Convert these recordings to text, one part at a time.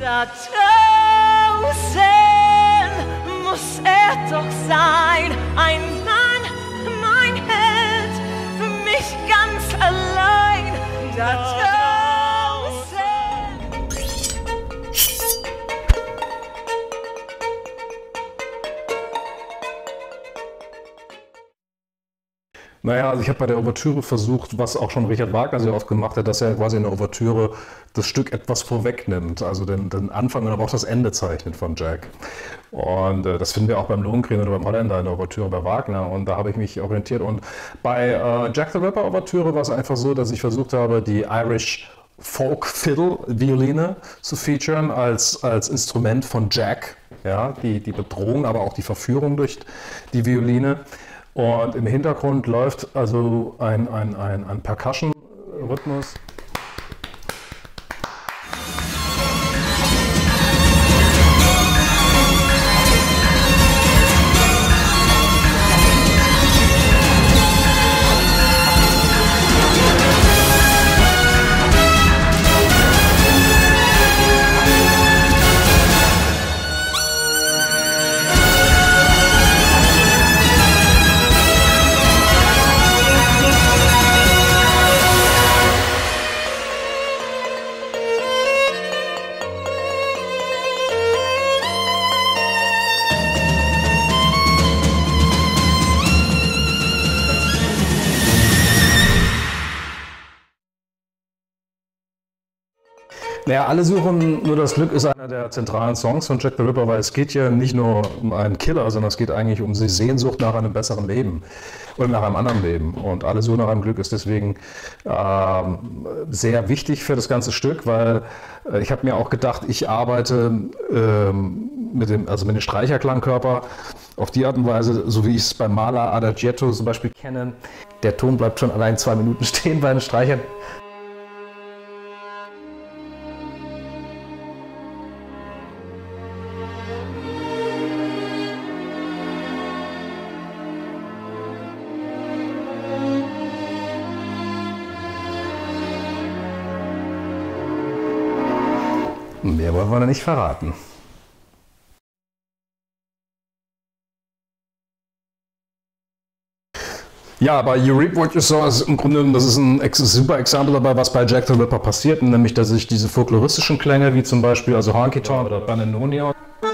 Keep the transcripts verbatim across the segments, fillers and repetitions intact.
Da draußen muss er doch sein, ein Mann, mein Held, für mich ganz allein. Da draußen. Naja, also ich habe bei der Ouvertüre versucht, was auch schon Richard Wagner sehr oft gemacht hat, dass er quasi in der Ouvertüre das Stück etwas vorwegnimmt, also den, den Anfang und aber auch das Ende zeichnet von Jack. Und äh, das finden wir auch beim Lohengrin oder beim Holländer in der Ouvertüre bei Wagner, und da habe ich mich orientiert. Und bei äh, Jack the Ripper Ouvertüre war es einfach so, dass ich versucht habe, die Irish Folk Fiddle Violine zu featuren als, als Instrument von Jack, ja, die, die Bedrohung, aber auch die Verführung durch die Violine. Und im Hintergrund läuft also ein, ein, ein, ein Percussion-Rhythmus. Naja, alle suchen nur das Glück ist einer der zentralen Songs von Jack the Ripper, weil es geht ja nicht nur um einen Killer, sondern es geht eigentlich um die Sehnsucht nach einem besseren Leben oder nach einem anderen Leben. Und alle suchen nach einem Glück ist deswegen ähm, sehr wichtig für das ganze Stück, weil äh, ich habe mir auch gedacht, ich arbeite ähm, mit dem, also mit dem Streicherklangkörper auf die Art und Weise, so wie ich es beim Maler Adagietto zum Beispiel kenne. Der Ton bleibt schon allein zwei Minuten stehen bei den Streichern. Mehr wollen wir nicht verraten. Ja, aber You Reap What You Sow ist im Grunde, das ist ein super Exempel dabei, was bei Jack the Ripper passiert, nämlich dass sich diese folkloristischen Klänge, wie zum Beispiel also Honky Tonk oder Bananonia,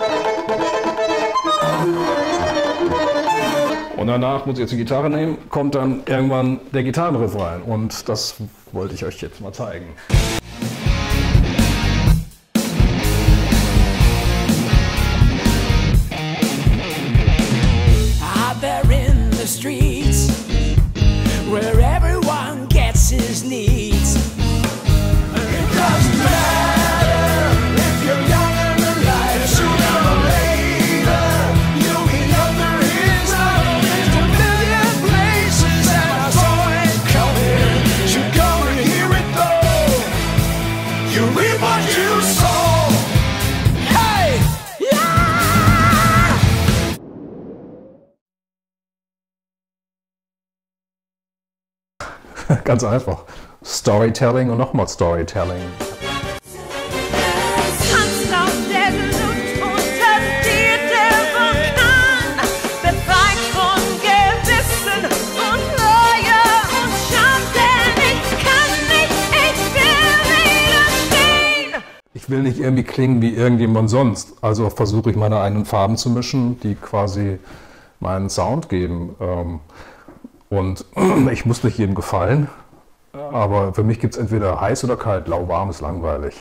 und danach muss ich jetzt die Gitarre nehmen, kommt dann irgendwann der Gitarrenriff rein, und das wollte ich euch jetzt mal zeigen. Streets where everyone gets his needs. It doesn't matter if you're young and alive. Sooner or later you'll be under his eye. There's a million places that I saw it coming. You're gonna hear it though. You reap what you sow. Hey, yeah! Ganz einfach. Storytelling und nochmal Storytelling. Tanzt auf der Glut unter dir der Vulkan, befreit von Gewissen und Reue und Scham, denn ich kann nicht, ich will widerstehen. Ich will nicht irgendwie klingen wie irgendjemand sonst, also versuche ich meine eigenen Farben zu mischen, die quasi meinen Sound geben. Und ich muss nicht jedem gefallen, aber für mich gibt es entweder heiß oder kalt, lauwarm ist langweilig.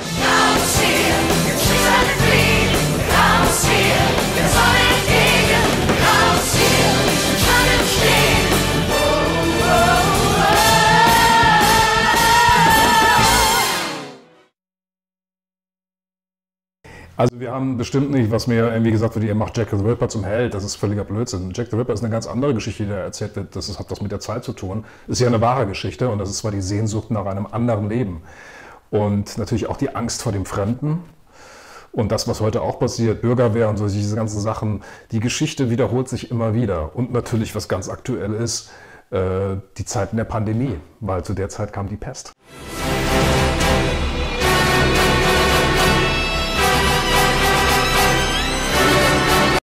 Also wir haben bestimmt nicht, was mir irgendwie gesagt wird, ihr macht Jack the Ripper zum Held, das ist völliger Blödsinn. Jack the Ripper ist eine ganz andere Geschichte, die er erzählt wird, das hat was mit der Zeit zu tun. Ist ja eine wahre Geschichte, und das ist zwar die Sehnsucht nach einem anderen Leben. Und natürlich auch die Angst vor dem Fremden und das, was heute auch passiert, Bürgerwehr und so, diese ganzen Sachen. Die Geschichte wiederholt sich immer wieder, und natürlich, was ganz aktuell ist, die Zeiten der Pandemie, weil zu der Zeit kam die Pest.